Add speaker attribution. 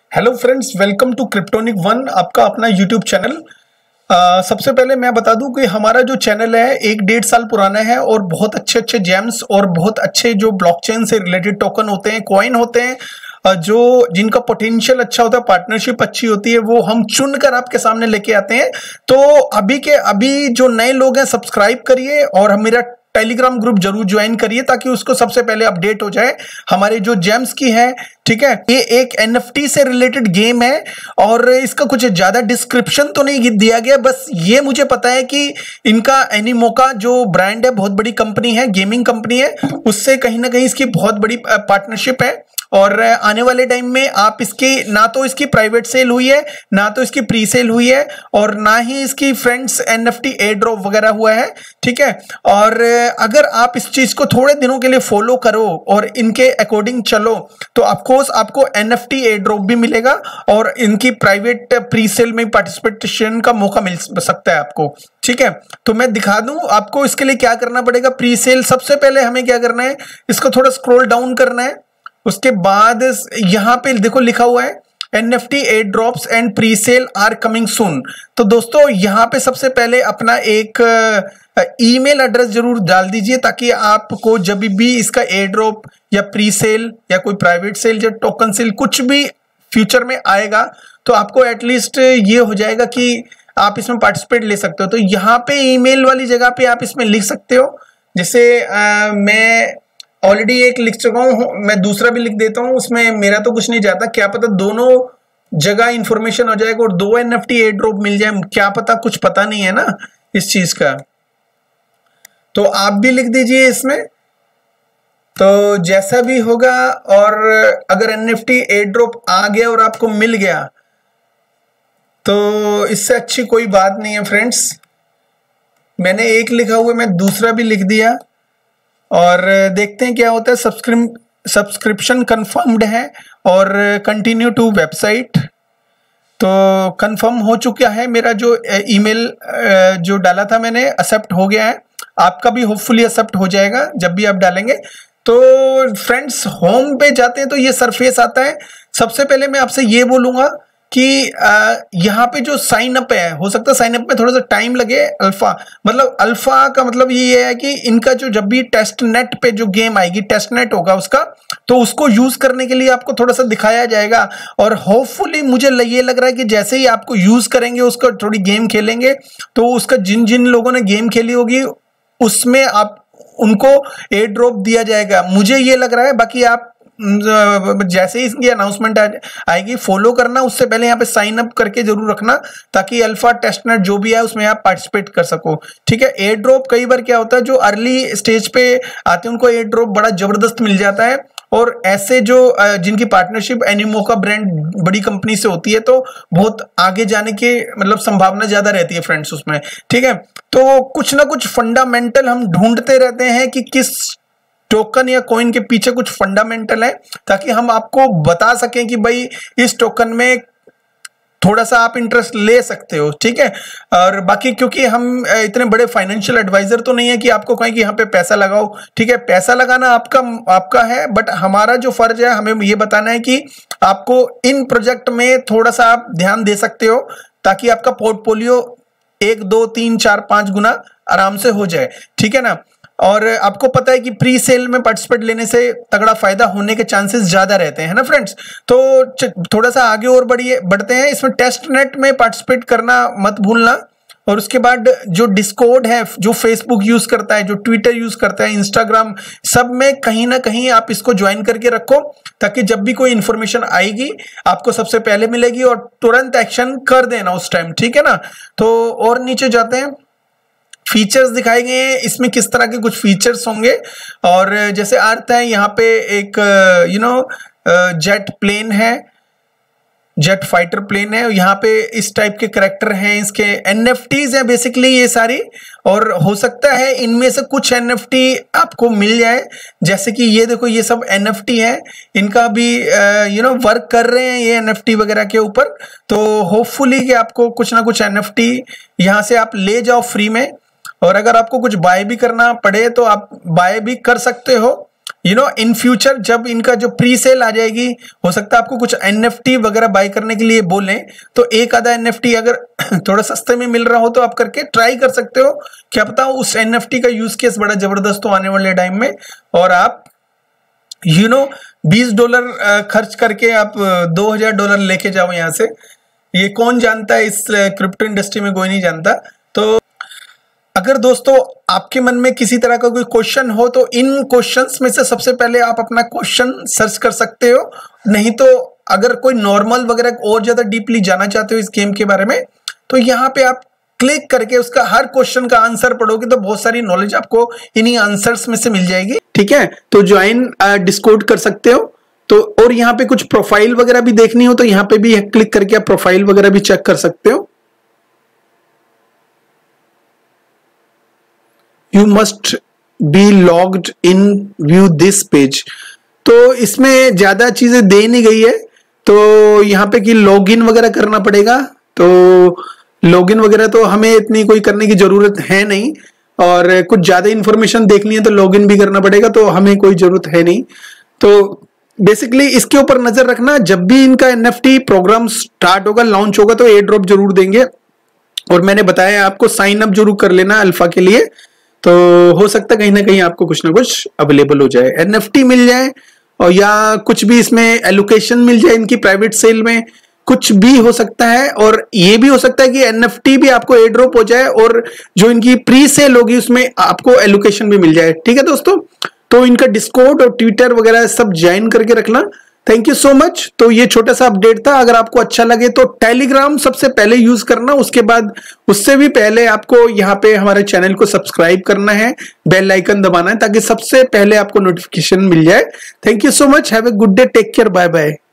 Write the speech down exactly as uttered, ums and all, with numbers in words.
Speaker 1: Hello friends, welcome to cryptonic one, आपका अपना YouTube channel. अ, सबसे पहले मैं बता दूं कि हमारा जो चैनल है एक डेढ़ साल पुराना है और बहुत अच्छे अच्छे जेम्स और बहुत अच्छे जो ब्लॉकचेन से रिलेटेड टोकन होते हैं, कॉइन होते हैं, अ, जो जिनका पोटेंशियल अच्छा होता है, पार्टनरशिप अच्छी होती है, वो हम चुनकर आपके सामने लेके आते हैं। तो अभी के अभी जो नए लोग हैं, सब्सक्राइब करिए और हम मेरा टेलीग्राम ग्रुप जरूर ज्वाइन करिए ताकि उसको सबसे पहले अपडेट हो जाए हमारे जो जेम्स की है। ठीक है, ये एक एनएफटी से रिलेटेड गेम है और इसका कुछ ज्यादा डिस्क्रिप्शन तो नहीं दिया गया, बस ये मुझे पता है कि इनका एनिमोका जो ब्रांड है, बहुत बड़ी कंपनी है, गेमिंग कंपनी है, उससे कहीं ना कहीं इसकी बहुत बड़ी पार्टनरशिप है। और आने वाले टाइम में आप इसकी ना तो इसकी प्राइवेट सेल हुई है, ना तो इसकी प्री सेल हुई है, और ना ही इसकी फ्रेंड्स एनएफटी एयर ड्रॉप वगैरह हुआ है। ठीक है, और अगर आप इस चीज को थोड़े दिनों के लिए फॉलो करो और इनके अकॉर्डिंग चलो तो ऑफकोर्स आपको एनएफटी एयर ड्रॉप भी मिलेगा और इनकी प्राइवेट प्री सेल में पार्टिसिपेशन का मौका मिल सकता है आपको। ठीक है, तो मैं दिखा दूं आपको इसके लिए क्या करना पड़ेगा। प्री सेल सबसे पहले हमें क्या करना है, इसको थोड़ा स्क्रॉल डाउन करना है। उसके बाद यहां पे देखो लिखा हुआ है NFT airdrops and pre sale are coming soon. तो दोस्तों यहां पे सबसे पहले अपना एक ईमेल एड्रेस जरूर डाल दीजिए ताकि आपको जब भी इसका एयर ड्रॉप या प्री सेल या कोई प्राइवेट सेल या टोकन सेल कुछ भी फ्यूचर में आएगा तो आपको एटलीस्ट ये हो जाएगा कि आप इसमें पार्टिसिपेट ले सकते हो। तो यहाँ पे ईमेल वाली जगह पे आप इसमें लिख सकते हो। जैसे आ, मैं ऑलरेडी एक लिख चुका हूं, मैं दूसरा भी लिख देता हूं, उसमें मेरा तो कुछ नहीं जाता, क्या पता दोनों जगह इंफॉर्मेशन हो जाएगा और दो एनएफटी एयर ड्रॉप मिल जाए, क्या पता, कुछ पता नहीं है ना इस चीज का। तो आप भी लिख दीजिए इसमें, तो जैसा भी होगा। और अगर एनएफटी एयर ड्रॉप आ गया और आपको मिल गया तो इससे अच्छी कोई बात नहीं है फ्रेंड्स। मैंने एक लिखा हुआ, मैं दूसरा भी लिख दिया और देखते हैं क्या होता है। सब्सक्रिप सब्सक्रिप्शन कंफर्म्ड है और कंटिन्यू टू वेबसाइट, तो कंफर्म हो चुका है। मेरा जो ईमेल जो डाला था मैंने, एक्सेप्ट हो गया है। आपका भी होपफुली एक्सेप्ट हो जाएगा जब भी आप डालेंगे। तो फ्रेंड्स होम पे जाते हैं तो ये सरफेस आता है। सबसे पहले मैं आपसे ये बोलूंगा कि यहाँ पे जो साइन अप है, हो सकता है साइन अप में थोड़ा सा टाइम लगे। अल्फा मतलब अल्फा का मतलब ये है कि इनका जो जब भी टेस्ट नेट पे जो गेम आएगी, टेस्ट नेट होगा उसका, तो उसको यूज करने के लिए आपको थोड़ा सा दिखाया जाएगा। और होपफुली मुझे ये लग रहा है कि जैसे ही आपको यूज करेंगे, उसका थोड़ी गेम खेलेंगे, तो उसका जिन जिन लोगों ने गेम खेली होगी उसमें आप उनको एयर ड्रॉप दिया जाएगा, मुझे ये लग रहा है। बाकी आप जैसे ही इसकी अनाउंसमेंट आएगी फॉलो करना, उससे पहले यहाँ पे साइन अप करके जरूर रखना ताकि अल्फा टेस्टनेट जो भी है उसमें आप पार्टिसिपेट कर सको। ठीक है, एयर ड्रॉप कई बार क्या होता है, जो अर्ली स्टेज पे आते हैं उनको एयर ड्रॉप बड़ा जबरदस्त मिल जाता है, और ऐसे जो जिनकी पार्टनरशिप एनिमोका ब्रांड बड़ी कंपनी से होती है तो बहुत आगे जाने की मतलब संभावना ज्यादा रहती है फ्रेंड्स उसमें। ठीक है, तो कुछ ना कुछ फंडामेंटल हम ढूंढते रहते हैं कि किस टोकन या कॉइन के पीछे कुछ फंडामेंटल है, ताकि हम आपको बता सकें कि भाई इस टोकन में थोड़ा सा आप इंटरेस्ट ले सकते हो। ठीक है, और बाकी क्योंकि हम इतने बड़े फाइनेंशियल एडवाइजर तो नहीं है कि आपको कहें कि यहाँ पे पैसा लगाओ। ठीक है, पैसा लगाना आपका आपका है, बट हमारा जो फर्ज है हमें ये बताना है कि आपको इन प्रोजेक्ट में थोड़ा सा आप ध्यान दे सकते हो ताकि आपका पोर्टफोलियो एक दो तीन चार पांच गुना आराम से हो जाए। ठीक है ना, और आपको पता है कि प्री सेल में पार्टिसिपेट लेने से तगड़ा फायदा होने के चांसेस ज्यादा रहते हैं, है ना फ्रेंड्स। तो थोड़ा सा आगे और बढ़िए बढ़ते हैं। इसमें टेस्ट नेट में पार्टिसिपेट करना मत भूलना। और उसके बाद जो डिस्कॉर्ड है, जो फेसबुक यूज करता है, जो ट्विटर यूज करता है, इंस्टाग्राम, सब में कहीं ना कहीं आप इसको ज्वाइन करके रखो ताकि जब भी कोई इंफॉर्मेशन आएगी आपको सबसे पहले मिलेगी और तुरंत एक्शन कर देना उस टाइम। ठीक है ना, तो और नीचे जाते हैं। फीचर्स दिखाए गए हैं, इसमें किस तरह के कुछ फीचर्स होंगे। और जैसे अर्थ है, यहाँ पे एक यू नो जेट प्लेन है, जेट फाइटर प्लेन है, यहाँ पे इस टाइप के कैरेक्टर हैं, इसके एनएफटीज हैं बेसिकली ये सारी। और हो सकता है इनमें से कुछ एनएफटी आपको मिल जाए, जैसे कि ये देखो ये सब एनएफटी है, इनका भी यू नो वर्क कर रहे हैं ये एनएफटी वगैरह के ऊपर। तो होपफुली कि आपको कुछ ना कुछ एनएफटी यहाँ से आप ले जाओ फ्री में। और अगर आपको कुछ बाय भी करना पड़े तो आप बाय भी कर सकते हो। यू नो इन फ्यूचर जब इनका जो प्री सेल आ जाएगी, हो सकता है आपको कुछ एनएफटी वगैरह बाय करने के लिए बोलें, तो एक आधा एनएफटी अगर थोड़ा सस्ते में मिल रहा हो तो आप करके ट्राई कर सकते हो। क्या पता उस एनएफटी का यूज केस बड़ा जबरदस्त हो आने वाले टाइम में, और आप यू नो बीस डॉलर खर्च करके आप दो हजार डॉलर लेके जाओ यहाँ से। ये कौन जानता है, इस क्रिप्टो इंडस्ट्री में कोई नहीं जानता। तो अगर दोस्तों आपके मन में किसी तरह का कोई क्वेश्चन हो तो इन क्वेश्चंस में से सबसे पहले आप अपना क्वेश्चन सर्च कर सकते हो। नहीं तो अगर कोई नॉर्मल वगैरह और ज्यादा डीपली जाना चाहते हो इस गेम के बारे में, तो यहाँ पे आप क्लिक करके उसका हर क्वेश्चन का आंसर पढ़ोगे तो बहुत सारी नॉलेज आपको इन्हीं आंसर्स में से मिल जाएगी। ठीक है, तो ज्वाइन डिस्कॉर्ड कर सकते हो। तो और यहाँ पे कुछ प्रोफाइल वगैरह भी देखनी हो तो यहाँ पे भी क्लिक करके आप प्रोफाइल वगैरह भी चेक कर सकते हो। You must be logged in view this page. तो इसमें ज्यादा चीजें दे नहीं गई है, तो यहाँ पे कि लॉगिन वगैरह करना पड़ेगा। तो लॉगिन वगैरह तो हमें इतनी कोई करने की जरूरत है नहीं, और कुछ ज्यादा इंफॉर्मेशन देखनी है तो लॉगिन भी करना पड़ेगा, तो हमें कोई जरूरत है नहीं। तो बेसिकली इसके ऊपर नजर रखना, जब भी इनका एनएफटी प्रोग्राम स्टार्ट होगा, लॉन्च होगा, तो एयर ड्रॉप जरूर देंगे। और मैंने बताया आपको साइन अप जरूर कर लेना अल्फा के लिए, तो हो सकता है कहीं ना कहीं आपको कुछ ना कुछ अवेलेबल हो जाए, एनएफटी मिल जाए, और या कुछ भी इसमें एलोकेशन मिल जाए इनकी प्राइवेट सेल में, कुछ भी हो सकता है। और ये भी हो सकता है कि एनएफटी भी आपको एयर ड्रॉप हो जाए और जो इनकी प्री सेल होगी उसमें आपको एलोकेशन भी मिल जाए। ठीक है दोस्तों, तो इनका डिस्कॉर्ड और ट्विटर वगैरह सब ज्वाइन करके रखना। Thank you so much. तो ये छोटा सा अपडेट था, अगर आपको अच्छा लगे तो टेलीग्राम सबसे पहले यूज करना, उसके बाद उससे भी पहले आपको यहाँ पे हमारे चैनल को सब्सक्राइब करना है, बेल आइकन दबाना है ताकि सबसे पहले आपको नोटिफिकेशन मिल जाए। Thank you so much, have a good day, take care, bye bye.